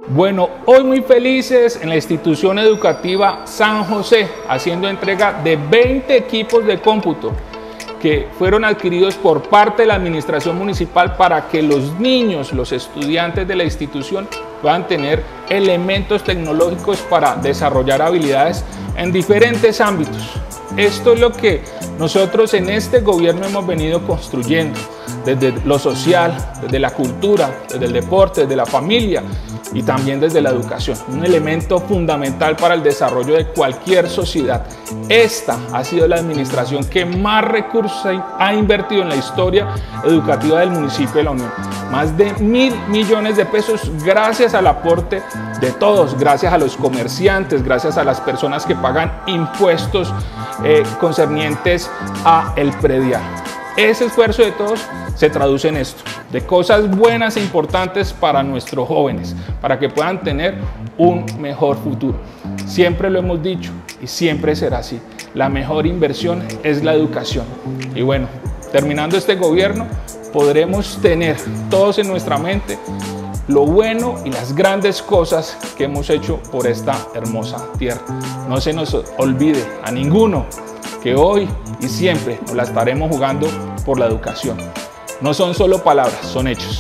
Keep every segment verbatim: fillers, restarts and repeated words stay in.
Bueno, hoy muy felices en la institución educativa San José, haciendo entrega de veinte equipos de cómputo que fueron adquiridos por parte de la administración municipal para que los niños, los estudiantes de la institución puedan tener elementos tecnológicos para desarrollar habilidades en diferentes ámbitos. Esto es lo que nosotros en este gobierno hemos venido construyendo, desde lo social, desde la cultura, desde el deporte, desde la familia y también desde la educación. Un elemento fundamental para el desarrollo de cualquier sociedad. Esta ha sido la administración que más recursos ha invertido en la historia educativa del municipio de La Unión. Más de mil millones de pesos gracias al aporte de todos, gracias a los comerciantes, gracias a las personas que pagan impuestos eh, concernientes a el predial. Ese esfuerzo de todos se traduce en esto, de cosas buenas e importantes para nuestros jóvenes, para que puedan tener un mejor futuro. Siempre lo hemos dicho y siempre será así. La mejor inversión es la educación. Y bueno, terminando este gobierno, podremos tener todos en nuestra mente lo bueno y las grandes cosas que hemos hecho por esta hermosa tierra. No se nos olvide a ninguno que hoy y siempre nos la estaremos jugando por la educación. No son solo palabras, son hechos.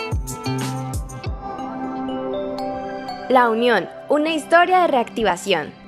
La Unión, una historia de reactivación.